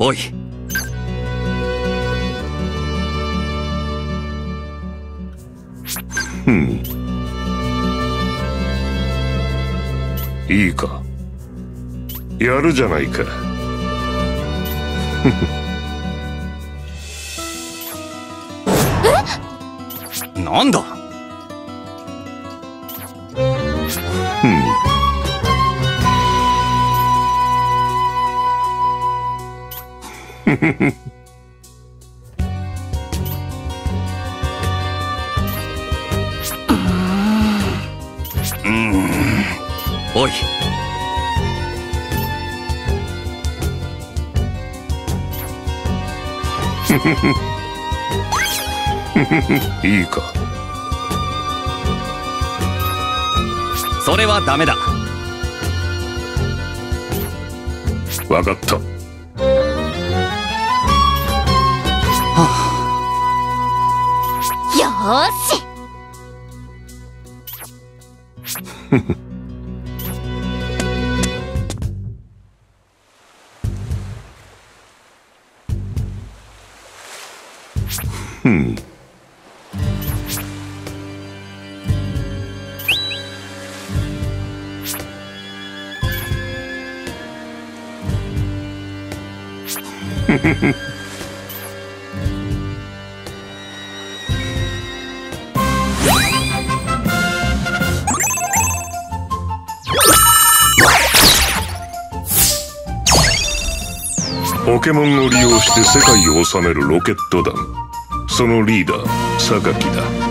おい。 いいか、やるじゃないか。 なんだ。おい。 いいか。 それはダメだ。 わかった。 よーし。 ポケモンを利用して世界を治めるロケット団、そのリーダー、榊だ。